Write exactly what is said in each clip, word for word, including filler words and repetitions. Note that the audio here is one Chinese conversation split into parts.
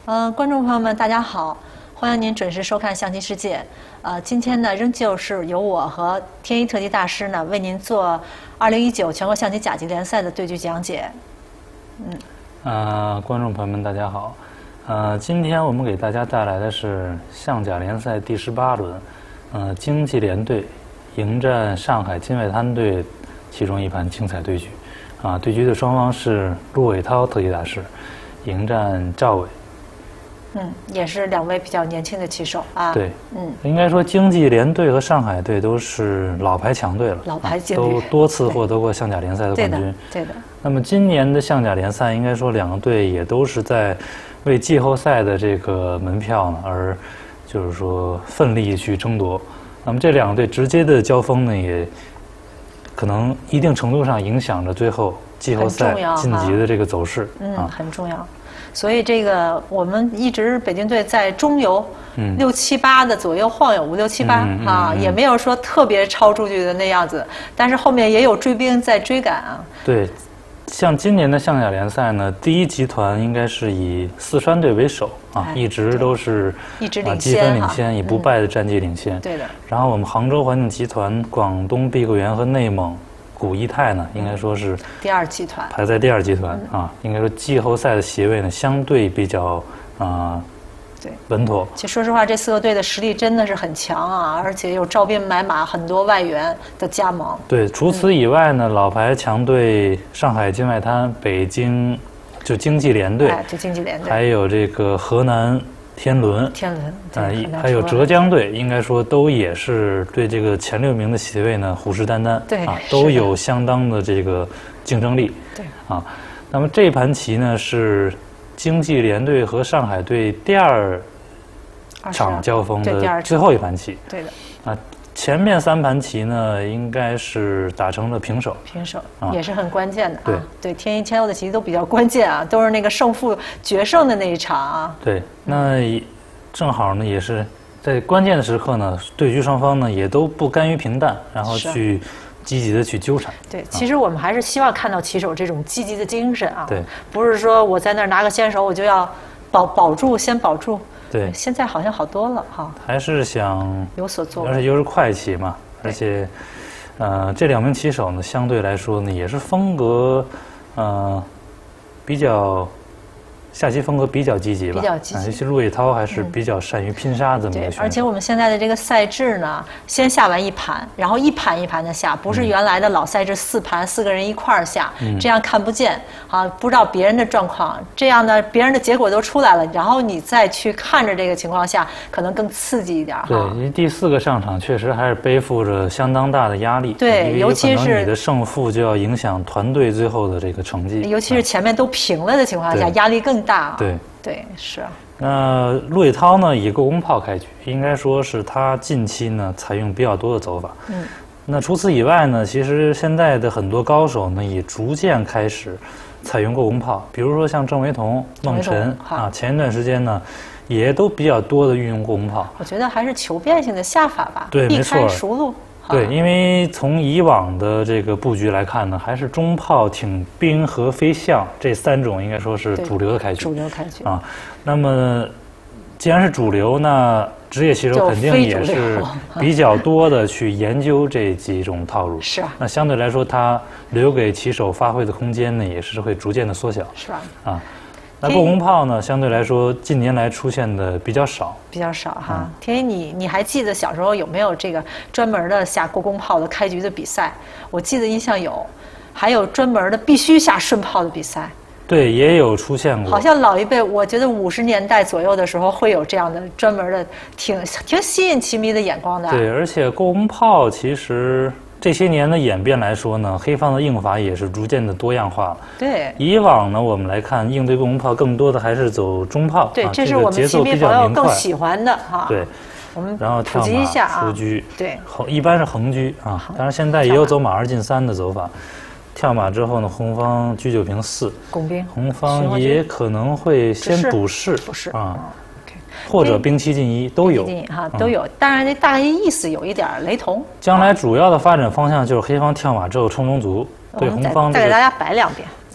呃，观众朋友们，大家好，欢迎您准时收看《象棋世界》。呃，今天呢，仍旧是由我和天一特级大师呢为您做二零一九全国象棋甲级联赛的对局讲解。嗯。 呃，观众朋友们，大家好。呃，今天我们给大家带来的是象甲联赛第十八轮，呃，京技联队迎战上海金外滩队其中一盘精彩对局。啊，对局的双方是陆伟涛特级大师迎战赵伟。 嗯，也是两位比较年轻的棋手啊。 对，嗯，应该说京技联队和上海队都是老牌强队了， 老牌劲队，都多次获得过象甲联赛的冠军。 对的，对的。 那么今年的象甲联赛，应该说两个队也都是在为季后赛的这个门票呢，而就是说奋力去争夺。那么这两个队直接的交锋呢，也可能一定程度上影响着最后季后赛晋级的这个走势。 嗯，啊、很重要。所以这个我们一直北京队在中游嗯六七八的左右晃悠，五六七八嗯啊， 嗯嗯也没有说特别超出去的那样子，但是后面也有追兵在追赶啊。 对，像今年的象甲联赛呢，第一集团应该是以四川队为首啊， 哎、 一直都是一直领先、啊、 积分领先，以不败的战绩领先。 嗯、对的。 然后我们杭州环境集团、广东碧桂园和内蒙古易泰呢，应该说是第二集团， 排在第二集团、嗯、啊。应该说季后赛的席位呢，相对比较啊、呃、 对稳妥。 其实说实话，这四个队的实力真的是很强啊，而且有招兵买马，很多外援的加盟。 对，除此以外呢，嗯、老牌强队上海金外滩、北京就京技联队， 哎，就京技联队， 还有这个河南天伦， 天伦， 呃，还有浙江队，应该说都也是对这个前六名的席位呢虎视眈眈， 对啊，都有相当的这个竞争力， 对啊。那么这盘棋呢是京技联队和上海队第二场交锋的最后一盘棋， 对的， 啊。前面三盘棋呢，应该是打成了平手， 平手、 啊、 也是很关键的啊。 对对，天一天后的棋都比较关键啊，都是那个胜负决胜的那一场啊。 对，那正好呢，也是在关键的时刻呢，对局双方呢也都不甘于平淡，然后去积极的去纠缠。 对，其实我们还是希望看到棋手这种积极的精神啊。 对， 不是说我在那儿拿个先手，我就要保保住，先保住。 对， 现在好像好多了哈， 还是想有所作为， 而且又是快棋嘛，而且，呃，这两名棋手呢，相对来说呢，也是风格，呃，比较下棋风格比较积极吧， 比较积极。 尤其陆伟涛还是比较善于拼杀这么一个选手。 而且我们现在的这个赛制呢，先下完一盘，然后一盘一盘的下，不是原来的老赛制四盘四个人一块儿下， 嗯、 这样看不见啊，不知道别人的状况，这样呢，别人的结果都出来了，然后你再去看着这个情况下，可能更刺激一点哈。 对，因为第四个上场确实还是背负着相当大的压力。 对，尤其是你的胜负就要影响团队最后的这个成绩。 尤其是前面都平了的情况下，压力更大。 对对是。 那陆伟涛呢，以过弓炮开局，应该说是他近期呢采用比较多的走法。 嗯。 那除此以外呢，其实现在的很多高手呢，也逐渐开始采用过弓炮，比如说像郑惟桐、孟晨啊，前一段时间呢，也都比较多的运用过弓炮。 我觉得还是求变性的下法吧， 对， 避开没错， 熟路。 对，因为从以往的这个布局来看呢，还是中炮、挺兵和飞象这三种应该说是主流的开局。 主流开局啊，那么既然是主流，那职业棋手肯定也是比较多的去研究这几种套路。 是啊。 那相对来说，它留给棋手发挥的空间呢，也是会逐渐的缩小。 是吧？ 啊。那过弓炮呢，相对来说近年来出现的比较少， 比较少哈。嗯、天一，你你还记得小时候有没有这个专门的下过弓炮的开局的比赛？我记得印象有，还有专门的必须下顺炮的比赛。 对，也有出现过。 好像老一辈，我觉得五十年代左右的时候会有这样的专门的，挺挺吸引棋迷的眼光的。 对，而且过弓炮其实这些年的演变来说呢，黑方的应法也是逐渐的多样化了。 对， 以往呢，我们来看应对过弓炮，更多的还是走中炮。 对， 啊、 这是我们棋迷朋友更喜欢的哈。 对， 我们然后跳马、 一下啊、 出车， 对， 横一般是横车啊，当然现在也有走马二进三的走法。跳马之后呢，红方车九平四， 拱兵， 红方也可能会先补士， 补士啊。或者兵七进一都有哈，都有。当然，这大概意思有一点雷同。 将来主要的发展方向就是黑方跳马之后冲龙卒，对红方再给大家摆两遍。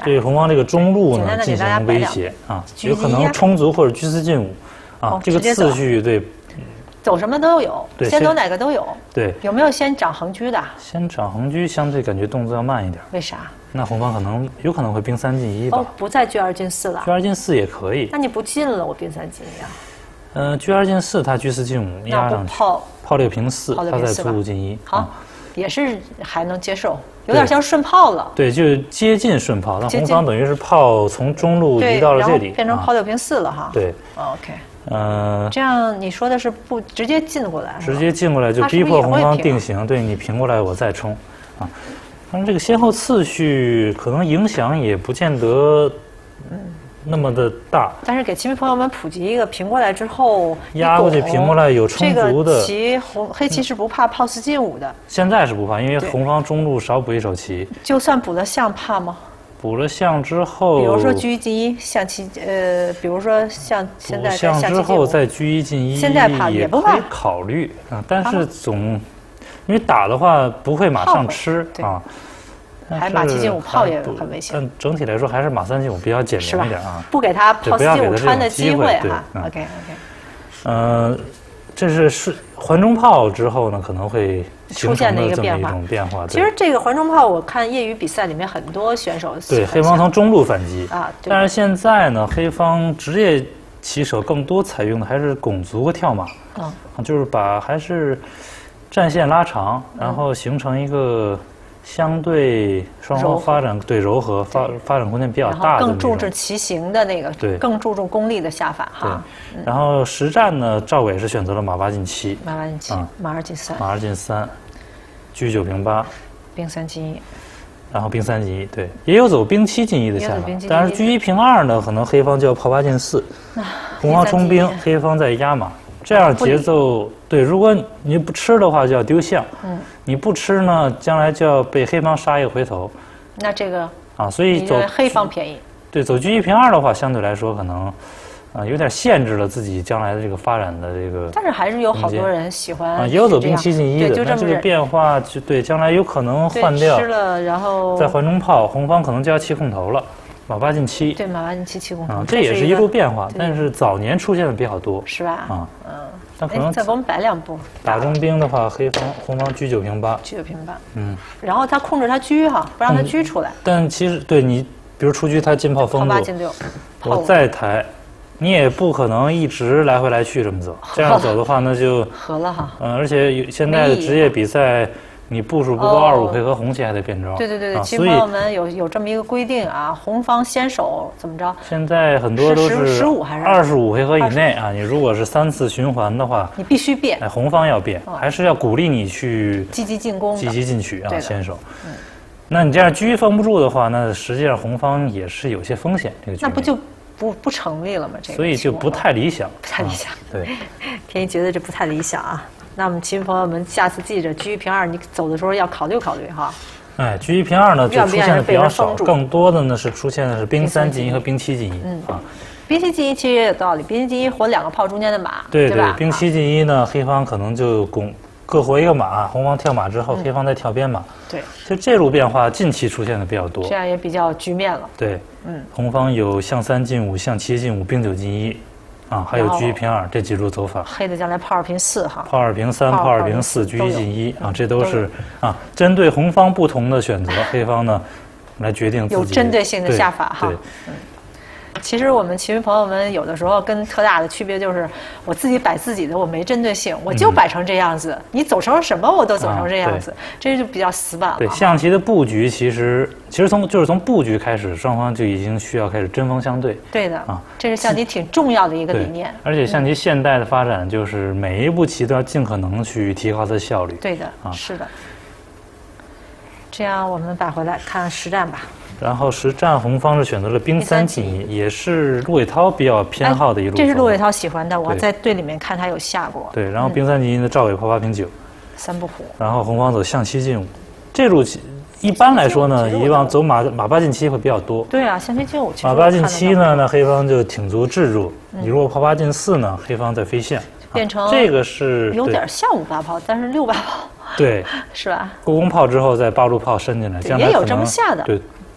对红方这个中路呢进行威胁啊，有可能冲卒或者居四进五啊，这个次序对。 走什么都有，先走哪个都有。 对， 有没有先长横车的？ 先长横车相对感觉动作要慢一点。 为啥？ 那红方可能有可能会兵三进一吧。 哦，不再车二进四了。 车二进四也可以。 那你不进了，我兵三进一啊？ 嗯，车二进四，他车四进五压上去。 炮炮六平四，他再卒五进一。 好，也是还能接受，有点像顺炮了。 对，就接近顺炮，但红方等于是炮从中路移到了这里， 变成炮六平四了哈。 对 ，OK。 呃， 这样你说的是不直接进过来？ 直接进过来就逼迫红方定型，对你平过来我再冲，啊，但是这个先后次序可能影响也不见得那么的大。 但是给棋迷朋友们普及一个，平过来之后压过去平过来有充足的。 这个棋红黑棋是不怕炮四进五的。 现在是不怕，因为红方中路少补一手棋。 就算补了象怕吗？ 补了象之后， 比如说车一进一，象棋呃，比如说像现在象之后再车一进一， 现在怕也不怕， 可以考虑啊，但是总因为打的话不会马上吃啊， 还马七进五炮也很危险。 但整体来说还是马三进五比较简明一点啊， 不给他炮四进五穿的机会哈。OK OK， 呃，这是是环中炮之后呢，可能会出现的一个变化。 变化。 其实这个环中炮，我看业余比赛里面很多选手对黑方从中路反击啊， 但是现在呢，黑方职业棋手更多采用的还是拱卒和跳马，嗯，就是把还是战线拉长，然后形成一个相对双方发展对柔和发发展空间比较大的， 更注重棋形的那个， 对， 更注重功力的下法哈。 对，然后实战呢，赵伟是选择了马八进七， 马八进七，马二进三， 马二进三，车九平八， 兵三进一， 然后兵三进一，对，也有走兵七进一的下法，但是车一平二呢，可能黑方就要炮八进四，红方冲兵，黑方再压马，这样节奏对，如果你不吃的话就要丢象，嗯，你不吃呢，将来就要被黑方杀一个回头， 那这个啊，所以走黑方便宜， 对，走车一平二的话，相对来说可能。啊，有点限制了自己将来的这个发展的这个， 但是还是有好多人喜欢啊，也有走兵七进一的， 就这这个变化就对，将来有可能换掉， 吃了然后在环中炮，红方可能就要弃空头了，马八进七， 对，马八进七弃空头， 啊，这也是一路变化，但是早年出现的比较多， 是吧？ 啊， 嗯， 但可能再给我们摆两步， 打中兵的话，黑方红方车九平八， 车九平八， 嗯， 然后他控制他车哈，不让他车出来， 但其实对你，比如出车他进炮封住， 炮八进六， 我再抬。你也不可能一直来回来去这么走，这样走的话，那就合了哈。 嗯，而且现在的职业比赛，你步数不够二五回合红棋还得变招。 对对对对，棋朋友们有有这么一个规定啊，红方先手怎么着？ 现在很多都是十五还是二十五回合以内啊。你如果是三次循环的话， 你必须变。 哎，红方要变，还是要鼓励你去积极进攻、 积极进取啊，先手。嗯，那你这样车封不住的话，那实际上红方也是有些风险。这个那不就？不不成立了吗？这个所以就不太理想， 不太理想。 对， 天一觉得这不太理想啊。那我们棋迷朋友们下次记着，车一平二，你走的时候要考虑考虑哈。 哎，车一平二呢就出现的比较少，更多的呢是出现的是兵三进一和兵七进一啊。 兵七进一其实也有道理，兵七进一活两个炮中间的马， 对对， 兵七进一呢，黑方可能就攻。各活一个马，红方跳马之后，嗯、黑方再跳边马。 对， 就这路变化近期出现的比较多， 这样也比较局面了。 对，嗯，红方有象三进五、象七进五、兵九进一，啊，还有车一平二这几路走法。 黑的将来炮二平四哈， 炮二平三、炮二平四、车一进一啊，这都是啊，针对红方不同的选择，黑方呢来决定自己有针对性的下法哈。 对。 嗯其实我们棋迷朋友们有的时候跟特大的区别就是，我自己摆自己的，我没针对性，我就摆成这样子。嗯、你走成什么，我都走成这样子，啊、这就比较死板了。 对，象棋的布局其实其实从就是从布局开始，双方就已经需要开始针锋相对。 对的啊，这是象棋挺重要的一个理念。 而且象棋现代的发展就是每一步棋都要尽可能去提高它的效率。 对的，啊，是的。这样我们摆回来看实战吧。 然后实战红方是选择了兵三进一，也是陆伟涛比较偏好的一路。 这是陆伟涛喜欢的，我在队里面看他有下过。 对，然后兵三进一的赵伟炮八平九， 三不虎。 然后红方走象七进五，这路一般来说呢，以往走马马八进七会比较多。 对啊，象七进五。 马八进七呢，那黑方就挺足制住；你如果炮八进四呢，黑方再飞象， 变成这个是有点像五八炮，但是六八炮。 对， 是吧？ 过宫炮之后再八路炮伸进来，将来也有这么下的。 对。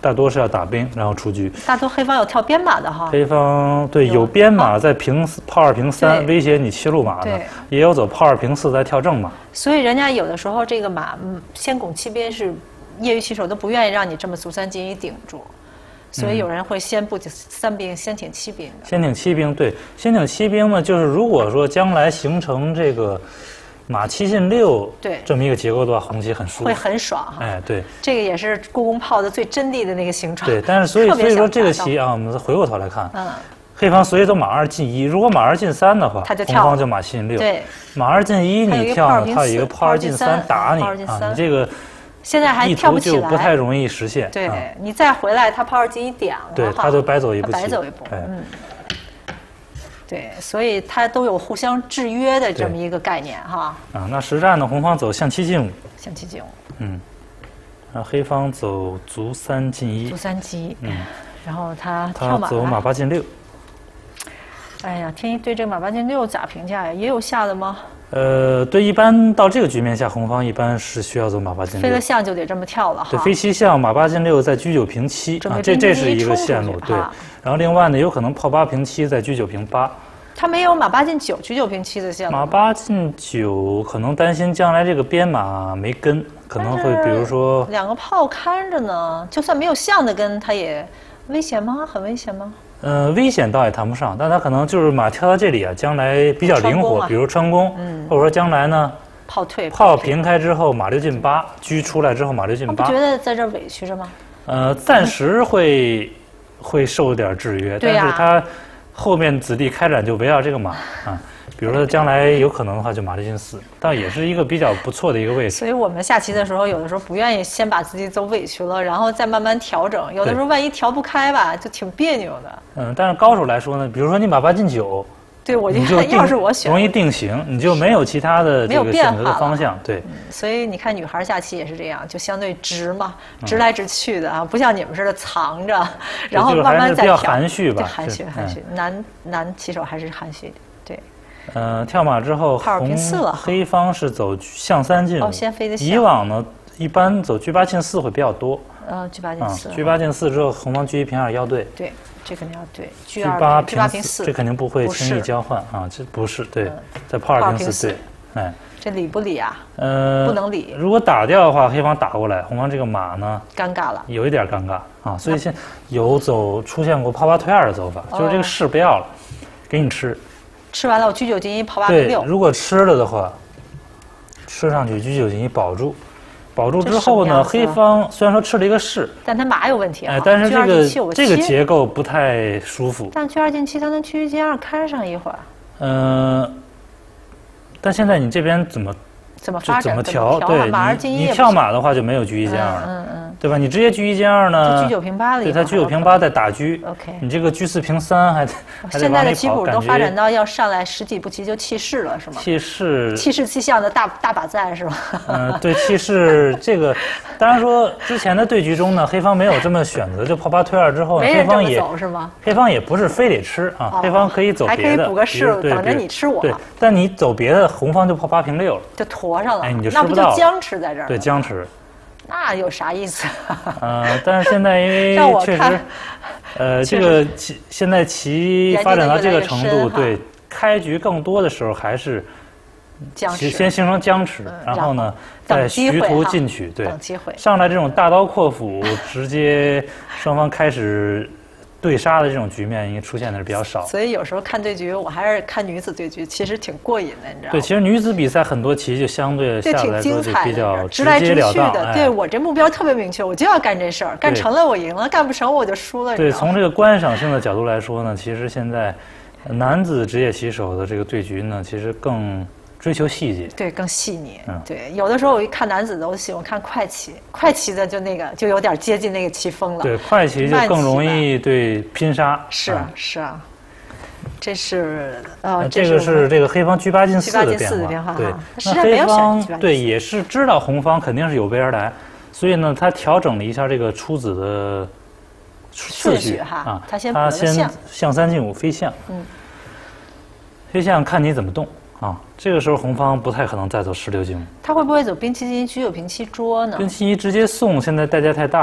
大多是要打兵然后出车。 大多黑方有跳边马的哈。 黑方对有边马在平炮二平三威胁你七路马的，也有走炮二平四再跳正马。 所以人家有的时候这个马嗯先拱七边是业余棋手都不愿意让你这么卒三进一顶住。所以有人会先布三兵，先挺七兵的。 先挺七兵，对，先挺七兵呢，就是如果说将来形成这个马七进六， 对这么一个结构的话，红棋很舒服， 会很爽哈。 哎，对， 这个也是故宫炮的最真谛的那个形状。 对，但是所以所以说这个棋啊，我们回过头来看，嗯，黑方所以走马二进一，如果马二进三的话， 他就跳， 红方就马七进六。 对， 马二进一你跳呢，它有一个炮二进三打你啊，你这个。 现在还跳不起来， 就不太容易实现。 对、嗯、你再回来，他炮二进一点了， 对，他就白走一步棋， 白走一步。嗯，对，所以它都有互相制约的这么一个概念哈。 啊，那实战呢，红方走象七进五， 象七进五。 嗯，然后黑方走卒三进一， 卒三进一。嗯，然后他跳马，他走马八进六。 哎呀，天一对这个马八进六咋评价呀？也有下的吗？ 呃，对，一般到这个局面下，红方一般是需要走马八进六， 飞了象就得这么跳了哈。 对，飞七象，马八进六，再车九平七啊，这这是一个线路。对，然后另外呢，有可能炮八平七，再车九平八。 他没有马八进九，车九平七的线路。 马八进九，可能担心将来这个边马没跟，可能会比如说两个炮看着呢，就算没有象的跟，他也危险吗？很危险吗？ 呃，危险倒也谈不上，但他可能就是马跳到这里啊，将来比较灵活，比如穿攻，嗯，或者说将来呢， 炮退， 炮平开之后马六进八，车出来之后马六进八， 不觉得在这委屈着吗？ 呃，暂时会会受点制约，但是他后面子弟开展就围绕这个马啊。比如说将来有可能的话，就马六进四，倒也是一个比较不错的一个位置。 所以我们下棋的时候，有的时候不愿意先把自己走委屈了，然后再慢慢调整。有的时候万一调不开吧，就挺别扭的。 嗯，但是高手来说呢，比如说你马八进九， 对我就要是我选， 容易定型，你就没有其他的这个选择的方向。对、嗯， 所以你看女孩下棋也是这样，就相对直嘛，直来直去的啊，嗯、不像你们似的藏着，然后慢慢再调。 比较含蓄吧， 对，含蓄含蓄，嗯、男男棋手还是含蓄的，对。 呃，跳马之后，红黑方是走象三进五。 哦，先飞的象。 以往呢，一般走车八进四会比较多。 呃，车八进四。 车八进四之后，红方车一平二要对。 对，这肯定要对。 车八平四，这肯定不会轻易交换啊，这不是对，在炮二平四对，哎。 这理不理啊？ 呃， 不能理。 如果打掉的话，黑方打过来，红方这个马呢， 尴尬了， 有一点尴尬啊，所以现有走出现过炮八退二的走法，就是这个士不要了，给你吃。 吃完了，我车九进一，炮八平六。 对，如果吃了的话，吃上去车九进一保住，保住之后呢，黑方虽然说吃了一个士， 但他马有问题啊。 哎，但是这个这个结构不太舒服。 但车二进七，他能车一进二开上一会儿。 嗯、呃，但现在你这边怎么怎么发展？ 怎么调？对， 马二进一， 你跳马的话就没有车一进二了。嗯嗯。对吧？你直接车一进二呢？ 车九平八了。 对，他车九平八再打车。 OK。 你这个车四平三还还现在的棋谱都发展到要上来十几步棋就弃士了，是吗？ 弃士。 弃士弃象的大大把在是吧？ 嗯，对，弃士这个，当然说之前的对局中呢，黑方没有这么选择，就炮八退二之后，黑方也是吗？ 黑方也不是非得吃啊，黑方可以走别的， 还可以补个士，等着你吃我。 对，但你走别的，红方就炮八平六了， 就驮上了。 哎，你就吃不到。 那不就僵持在这儿？ 对，僵持。 那有啥意思？ 呃，但是现在因为确实，呃，这个棋现在棋发展到这个程度，对，开局更多的时候还是僵持， 先形成僵持，然后呢再徐图进取，对， 等机会。 上来这种大刀阔斧，直接双方开始对杀的这种局面，应该出现的是比较少。 所以有时候看对局，我还是看女子对局，其实挺过瘾的，你知道吗？ 对，其实女子比赛很多棋就相对下来说就比较直来直去的。 对，我这目标特别明确，我就要干这事儿，干成了我赢了，干不成我就输了。 对，从这个观赏性的角度来说呢，其实现在男子职业棋手的这个对局呢，其实更追求细节， 对，更细腻。嗯，对，有的时候我一看男子的，我喜欢看快棋，快棋的就那个就有点接近那个棋风了。 对，快棋就更容易对拼杀。 是啊，是啊，这是呃， 这个是这个黑方车八进四的变化。对，那黑方对也是知道红方肯定是有备而来，所以呢，他调整了一下这个出子的次序哈，他先他先象三进五飞象，嗯，飞象看你怎么动。啊，这个时候红方不太可能再走十六进五。 他会不会走兵七进一，车九平七捉呢？ 兵七一直接送，现在代价太大了。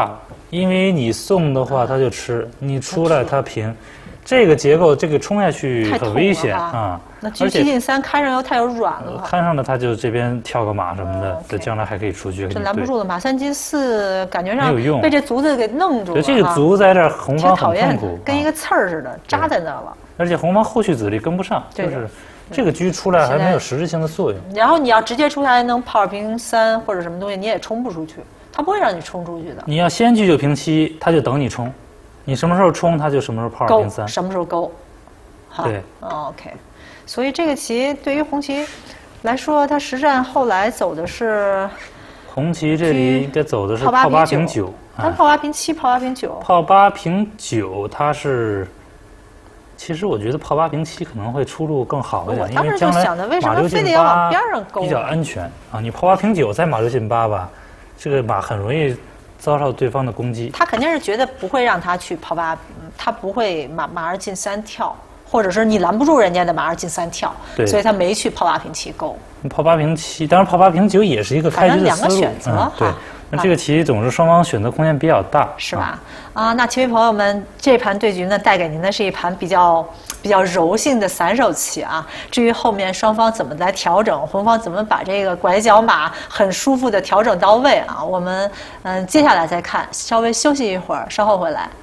因为你送的话，它就吃；你出来它平。这个结构，这个冲下去很危险啊！ 那车七进三看上要太软了， 看上了它就这边跳个马什么的，这将来还可以出车。 这拦不住了，马三进四感觉上被这卒子给弄住了。 这个卒在这儿，红方很痛苦， 跟一个刺儿似的扎在那了。 而且红方后续子力跟不上，就是这个车出来还没有实质性的作用。 然后你要直接出来能炮二平三或者什么东西，你也冲不出去，它不会让你冲出去的。 你要先车九平七，它就等你冲。你什么时候冲，它就什么时候炮二平三。 什么时候勾？ 对、 哦、，OK。所以这个棋对于红棋来说，它实战后来走的是红棋这里应该走的是炮八平九。 它炮八平七，炮八平九。 炮八平九，它是。其实我觉得炮八平七可能会出路更好一点，因为将来马六进八比较安全啊。你炮八平九再马六进八吧，这个马很容易遭受对方的攻击。 他肯定是觉得不会让他去炮八，他不会马马二进三跳，或者是你拦不住人家的马二进三跳，所以他没去炮八平七勾。 炮八平七，当然炮八平九也是一个开局的思路。 两个选择、嗯、 对。那这个棋总是双方选择空间比较大， 是吧？啊，啊那棋迷朋友们，这盘对局呢，带给您的是一盘比较比较柔性的散手棋啊。至于后面双方怎么来调整，红方怎么把这个拐角马很舒服的调整到位啊，我们嗯接下来再看，稍微休息一会儿，稍后回来。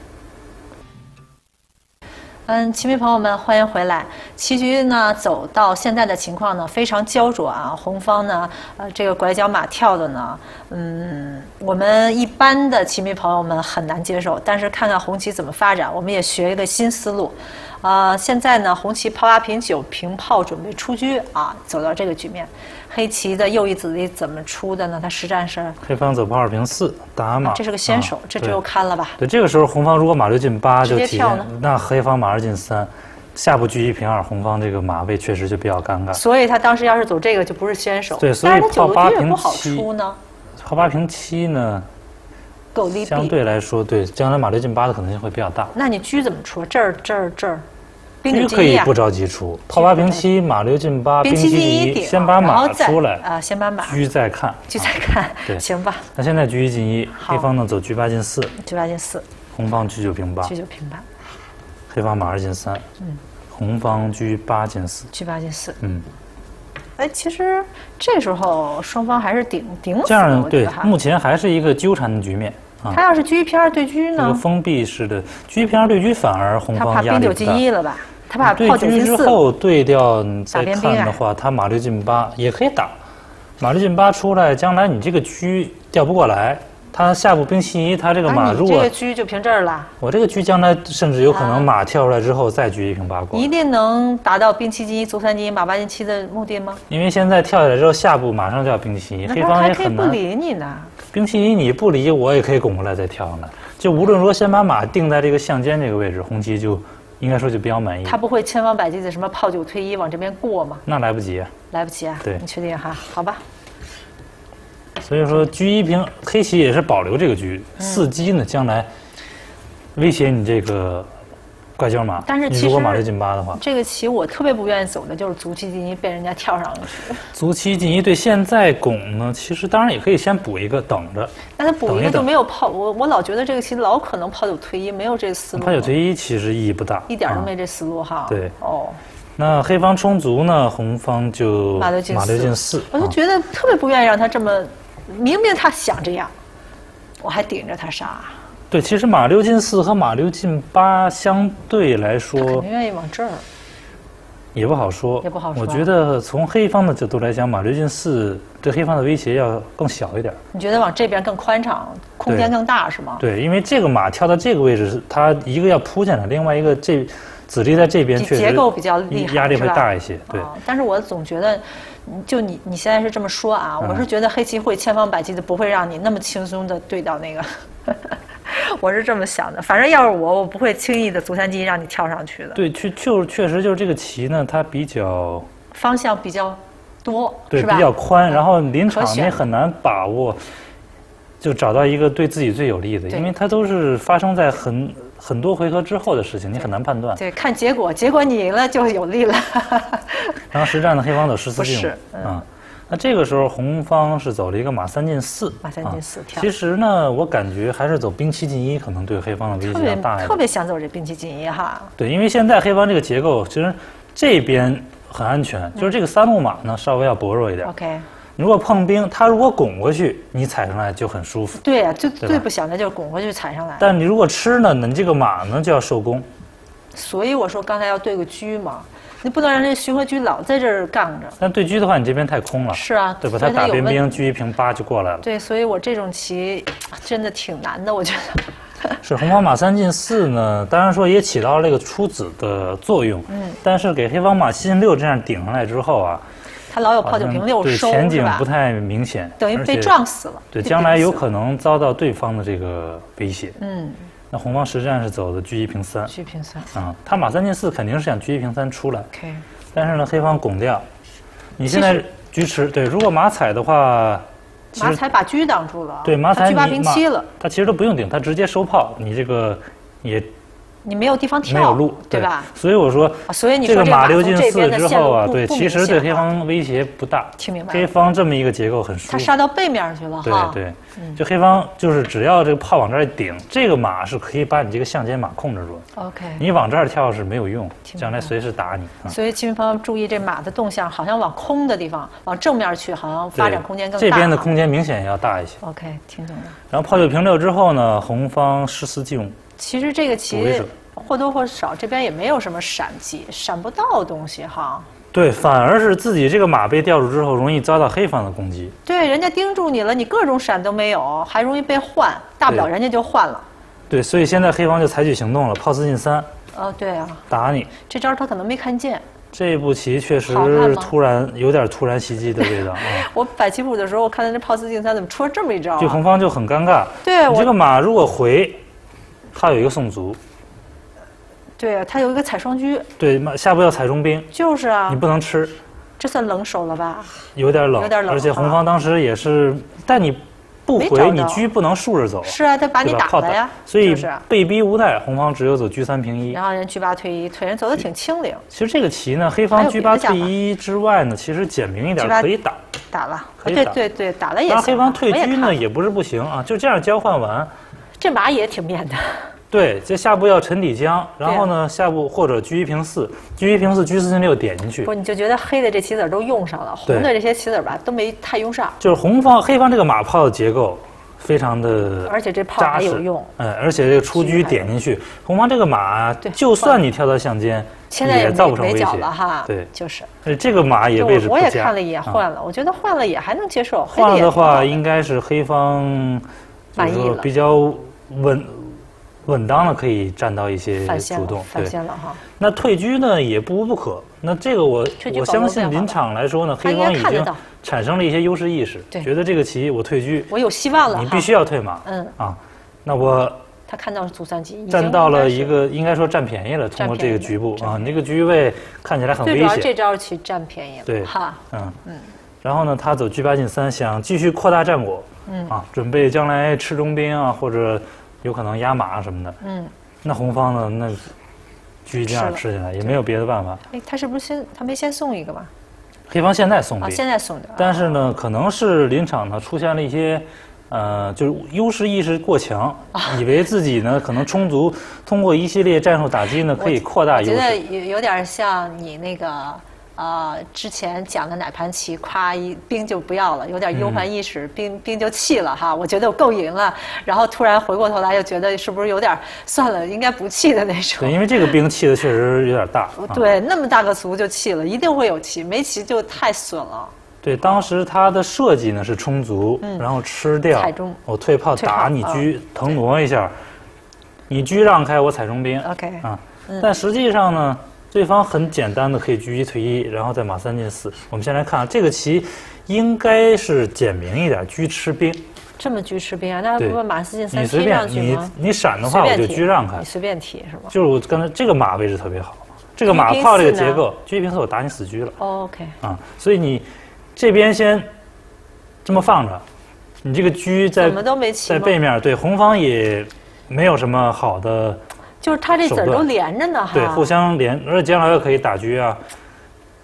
嗯，棋迷朋友们，欢迎回来。棋局呢走到现在的情况呢非常焦灼啊，红方呢，呃，这个拐角马跳的呢，嗯，我们一般的棋迷朋友们很难接受。但是看看红棋怎么发展，我们也学一个新思路。啊，现在呢，红棋炮八平九平炮准备出车啊，走到这个局面。黑棋的右翼子力怎么出的呢？它实战是黑方走炮二平四打马、啊， 这是个先手，啊、这只有看了吧？ 对，这个时候红方如果马六进八就体现， 那黑方马二进三，下步车一平二，红方这个马位确实就比较尴尬。 所以他当时要是走这个就不是先手， 对，所以炮八平七不呢？ 炮八平七呢？ 够利弊。 相对来说，对，将来马六进八的可能性会比较大。 那你车怎么出？这儿这儿这儿。 车可以不着急出，炮八平七，马六进八，兵七进一，先把马出来啊，先把马车再看， 车再看， 对， 行吧。 那现在车一进一，黑方呢走车八进四， 车八进四， 红方车九平八， 车九平八， 黑方马二进三，嗯，红方车八进四， 车八进四， 嗯。 哎，其实这时候双方还是顶顶死这样对，目前还是一个纠缠的局面。 他要是车一平二对车呢？ 这个封闭式的车一平二对车，反而红方压力大。 他怕兵九进一了吧？他把对车之后对调，你再看的话，他马六进八也可以打，马六进八出来，将来你这个车调不过来，他下步兵七一，他这个马如果这个车就平这儿了， 我这个车将来甚至有可能马跳出来之后再车一平八过， 一定能达到兵七进一，卒三进一，马八进七的目的吗？ 因为现在跳下来之后，下步马上就要兵七一，黑方也很难不理你呢。 兵七一你不理我也可以拱过来再跳上来，就无论如何先把马定在这个象间这个位置，红棋就。应该说就比较满意。 他不会千方百计的什么炮九退一往这边过吗？ 那来不及啊！ 来不及啊！ 对， 你确定哈？好吧。 所以说车一平，黑棋也是保留这个车，伺机呢将来威胁你这个拐角马。 但是其实如果马六进八的话， 这个棋我特别不愿意走的就是卒七进一被人家跳上去。 卒七进一对，现在拱呢，其实当然也可以先补一个等着。 那他补一个就没有炮，我我老觉得这个棋老可能炮九退一，没有这思路。 炮九退一其实意义不大， 一点都没这思路哈。 对， 哦。 那黑方冲卒呢，红方就马六进马六进四。 我就觉得特别不愿意让他这么，明明他想这样，我还顶着他杀。 对，其实马六进四和马六进八相对来说， 他肯定愿意往这儿。 也不好说， 也不好说。 我觉得从黑方的角度来讲，马六进四对黑方的威胁要更小一点。 你觉得往这边更宽敞，空间更大是吗？ 对，因为这个马跳到这个位置，它一个要扑进来，另外一个这子力在这边确实结构比较厉害， 压力会大一些。对、 哦，但是我总觉得，就你你现在是这么说啊，嗯、我是觉得黑棋会千方百计的不会让你那么轻松的对到那个。我是这么想的，反正要是我，我不会轻易的卒三进一让你跳上去的。 对，确就确实就是这个棋呢，它比较方向比较多， 对， 是吧？ 比较宽，然后临场你很难把握，就找到一个对自己最有利的，因为它都是发生在很很多回合之后的事情，你很难判断。 对，看结果，结果你赢了就有利了。 然后实战的黑方走十四进五， 是嗯、 啊， 那这个时候红方是走了一个马三进四， 马三进四跳。 其实呢，我感觉还是走兵七进一，可能对黑方的威胁要大一点。 特别想走这兵七进一哈。 对，因为现在黑方这个结构，其实这边很安全，就是这个三路马呢稍微要薄弱一点。 OK。 如果碰兵，他如果拱过去，你踩上来就很舒服。 对呀、啊，最最不想的就是拱过去踩上来。 但你如果吃呢，你这个马呢就要受攻。 所以我说刚才要对个车嘛，你不能让这徐和车老在这儿杠着。 但对车的话，你这边太空了。 是啊， 对吧？他打边兵，车一平八就过来了。 对，所以我这种棋真的挺难的，我觉得。 是红方马三进四呢，当然说也起到了这个出子的作用。嗯。但是给黑方马七进六这样顶上来之后啊。 他老有炮九平六收， 对前景不太明显， 等于被撞死了。 对，将来有可能遭到对方的这个威胁。 嗯， 那红方实战是走的车一平三。 车一平三。 啊，他马三进四肯定是想车一平三出来。 OK。 但是呢，黑方拱掉，你现在车吃，对，如果马踩的话， 马踩把车挡住了。 对，马踩车八平七了， 他其实都不用顶，他直接收炮，你这个也。 你没有地方跳， 没有路， 对吧？ 所以我说， 所以你这个马溜进四之后啊，对， 其其实对黑方威胁不大。 听明白？ 黑方这么一个结构很舒服。 他杀到背面去了哈。对对，就黑方就是只要这个炮往这儿一顶，这个马是可以把你这个象间马控制住。 OK。 你往这儿跳是没有用，将来随时打你。 所以秦方注意这马的动向，好像往空的地方，往正面去，好像发展空间更大。 这边的空间明显要大一些。 OK， 听懂了。 然后炮九平六之后呢，红方十四进五。 其实这个棋。或多或少这边也没有什么闪击，闪不到东西哈。 对，反而是自己这个马被吊住之后，容易遭到黑方的攻击。 对，人家盯住你了，你各种闪都没有，还容易被换，大不了人家就换了。 对，所以现在黑方就采取行动了，炮四进三。 哦，对啊。 打你。 这招他可能没看见。 这步棋确实突然有点突然袭击的味道啊！ 我摆棋谱的时候，我看到这炮四进三怎么出了这么一招、啊？ 对，红方就很尴尬。 对， 你这个马如果回，他有一个送卒。 对啊，他有一个踩双车。 对，下步要踩中兵。 就是啊。 你不能吃。 这算冷手了吧？ 有点冷， 有点冷。 而且红方当时也是，但你不回，你车不能竖着走。 是啊，他把你打了呀。 所以被逼无奈，红方只有走车三平一。 然后人车八退一，退人走的挺轻灵。 其实这个棋呢，黑方车八退一之外呢，其实简明一点可以打。 打了。 可以打。 对对对，打了也行。 当然黑方退车呢也不是不行啊，就这样交换完。 这马也挺面的。 对，这下步要沉底江，然后呢，下步或者车一平四，车一平四，车四进六点进去。 不，你就觉得黑的这棋子都用上了，红的这些棋子吧都没太用上。 就是红方、黑方这个马炮的结构非常的， 而且这炮还有用。 哎，而且这个出车点进去，红方这个马，就算你跳到象间，也造不成威胁了哈。 对， 就是。 这个马也位置不佳。 我也看了一眼，换了，我觉得换了也还能接受。 换了的话，应该是黑方满意了， 比较稳。稳当的可以占到一些主动， 反先了哈。 那退车呢也不无不可。那这个我我相信临场来说呢，黑方已经产生了一些优势意识，觉得这个棋我退车， 我有希望了， 你必须要退马。嗯啊，那我他看到卒三棋， 占到了一个应该说占便宜了，通过这个局部啊，你这个局位看起来很危险。 最主要这招棋占便宜了， 对哈， 嗯嗯。然后呢，他走车八进三，想继续扩大战果，嗯啊，准备将来吃中兵啊或者。有可能压马什么的，嗯，那红方呢？那车这样吃起来也没有别的办法。 哎，他是不是先他没先送一个吗？ 黑方现在送兵， 啊，现在送的。 但是呢，可能是临场呢出现了一些，呃，就是优势意识过强，以为自己呢可能充足，通过一系列战术打击呢可以扩大优势。 我觉得有有点像你那个。呃，之前讲的奶盘棋，夸一兵就不要了，有点忧患意识，嗯、兵兵就弃了哈。我觉得我够赢了，然后突然回过头来又觉得是不是有点算了，应该不弃的那种。 对，因为这个兵弃的确实有点大。 对，那么大个卒就弃了，一定会有棋，没棋就太损了。 对，当时他的设计呢是充足，嗯、然后吃掉， 踩中， 我退炮打你车，腾挪一下，你车让开，我踩中兵。 OK 啊，嗯、但实际上呢。对方很简单的可以车一退一，然后再马三进四。我们先来看这个棋，应该是简明一点，车吃兵。 这么车吃兵啊？那不马四进三你随便你你闪的话，我就车让开。 你随便提是吗？ 就是我刚才这个马位置特别好，这个马炮这个结构，车一平四我打你死车了。 哦 OK。 啊，所以你这边先这么放着，你这个车在怎么都没棋在背面，对红方也没有什么好的。 就是他这子儿都连着呢，哈。 对，互相连，而且将来又可以打车啊。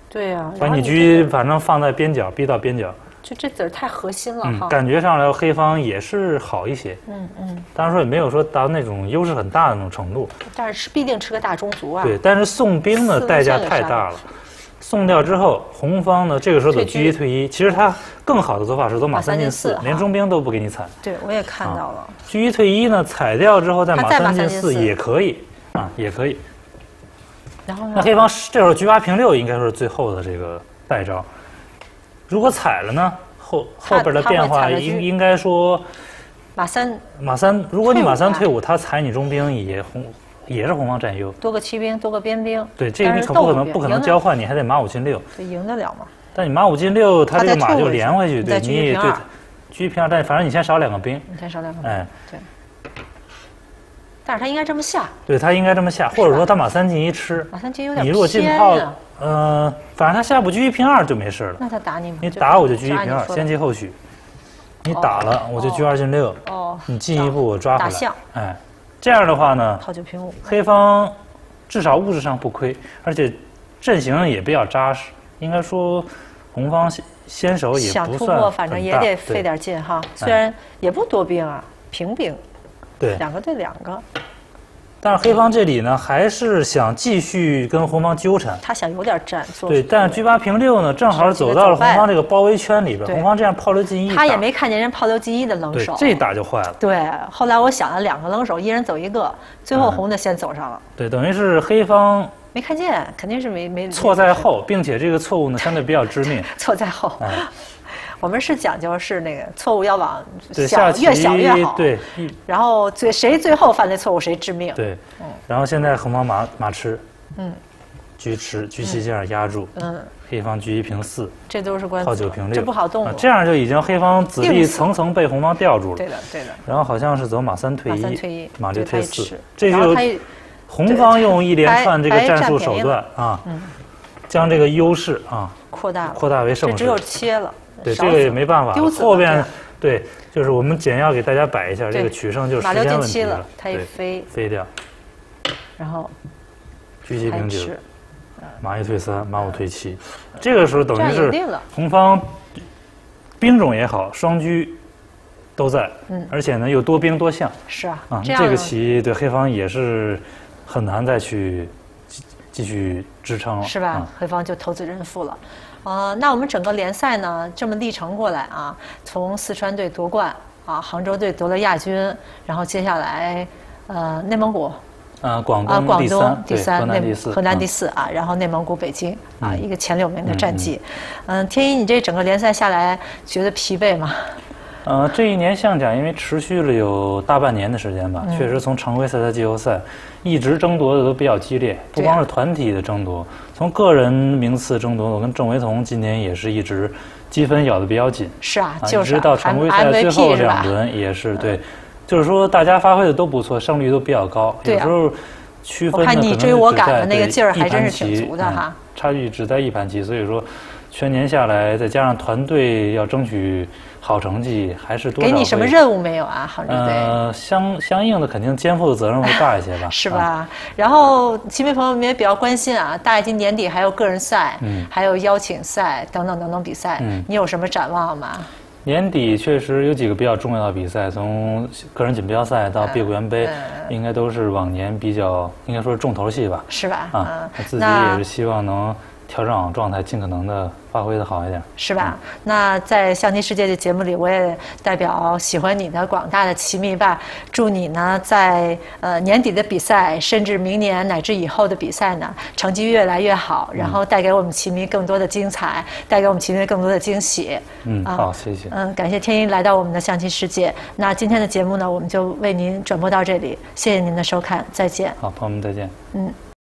对呀、啊， 把你车反正放在边角，逼到边角。 就这子儿太核心了嗯， 哈。 感觉上来黑方也是好一些。 嗯嗯。 当然说也没有说达到那种优势很大的那种程度。 但是必定吃个大中卒啊。 对，但是送兵呢代价太大了。送掉之后，红方呢这个时候走车一退一，其实他更好的做法是走马三进四，连中兵都不给你踩。 对，我也看到了。 车一退一呢，踩掉之后再马三进四也可以啊，也可以。 然后那黑方这会儿车八平六应该说是最后的这个败招。如果踩了呢，后后边的变化应应该说， 马三马三，如果你马三退五，他踩你中兵也红。也是红方占优， 多个骑兵，多个边兵。 对，这个你可不可能不可能交换，你还得马五进六。 对，赢得了吗？ 但你马五进六，他这个马就连回去，对，你也对，车一平二，但反正你先少两个兵。 你先少两个兵。 哎， 对。但是他应该这么下。 对他应该这么下，或者说他马三进一吃。 马三进有点偏。 你如果进炮，呃，反正他下步车一平二就没事了。 那他打你吗？ 你打我就车一平二，先机后许。你打了我就车二进六。 哦。 你进一步我抓回来。 打象。 哎。这样的话呢， 炮九平五， 黑方至少物质上不亏，而且阵型也比较扎实。应该说，红方先手也不算想突破，反正也得费点劲哈。虽然也不多兵啊，平兵， 对， 两个对两个。 但是黑方这里呢，还是想继续跟红方纠缠。 他想有点占， 对，但是车八平六呢，正好走到了红方这个包围圈里边。红方这样炮六进一， 他也没看见人炮六进一的冷手， 这打就坏了。 对，后来我想了两个冷手，一人走一个，最后红的先走上了。 对，等于是黑方没看见，肯定是没没错在后，并且这个错误呢相对比较致命。 错在后。我们是讲究是那个错误要往小越小越好， 对。 然后最谁最后犯的错误谁致命。 对，然后现在红方马马吃，嗯，车吃车七这样压住，嗯，黑方车一平四， 这都是关炮九平六， 这不好动。 这样就已经黑方子弟层层被红方吊住了。 对的，对的。 然后好像是走马三退一， 马三退一， 马六退四， 这就红方用一连串这个战术手段啊，将这个优势啊扩大扩大为胜势， 只有切了。 对，这个也没办法。后边对，就是我们简要给大家摆一下，这个取胜就是时间问题了。 它一飞飞掉， 然后车七平九，马一退三，马五退七。这个时候等于是红方兵种也好，双车都在，嗯，而且呢又多兵多象。 是啊， 啊，这个棋对黑方也是很难再去继续支撑了， 是吧？黑方就投子认负了。呃，那我们整个联赛呢，这么历程过来啊，从四川队夺冠啊，杭州队夺了亚军，然后接下来呃内蒙古， 呃广东啊广东第三， 河南第四， 河南第四啊，然后内蒙古北京啊，一个前六名的战绩。嗯，天一，你这整个联赛下来觉得疲惫吗？ 呃，这一年象甲因为持续了有大半年的时间吧，嗯、确实从常规赛到季后赛，一直争夺的都比较激烈，不光是团体的争夺，从个人名次争夺，我跟郑维彤今年也是一直积分咬得比较紧。 是啊，就是、 啊、一直到常规赛最后两轮也是对，嗯、就是说大家发挥的都不错，胜率都比较高， 对啊、 有时候区分我看你追我赶的那个劲儿还真是挺足的哈、 嗯，差距只在一盘棋，所以说全年下来，再加上团队要争取好成绩，还是多少给你什么任务没有啊？杭州队呃，相相应的肯定肩负的责任会大一些吧， 是吧？啊、然后棋迷朋友们也比较关心啊，大一年底还有个人赛，嗯，还有邀请赛等等等等比赛，嗯，你有什么展望吗？ 年底确实有几个比较重要的比赛，从个人锦标赛到碧桂园杯，嗯嗯、应该都是往年比较应该说是重头戏吧， 是吧？ 啊，他自己也是希望能调整好状态，尽可能的发挥的好一点， 是吧？嗯、那在象棋世界的节目里，我也代表喜欢你的广大的棋迷吧，祝你呢在呃年底的比赛，甚至明年乃至以后的比赛呢，成绩越来越好，然后带给我们棋迷更多的精彩，带给我们棋迷更多的惊喜。 嗯，啊、好，谢谢。 嗯，感谢天一来到我们的象棋世界。那今天的节目呢，我们就为您转播到这里，谢谢您的收看，再见。 好，朋友们再见。嗯。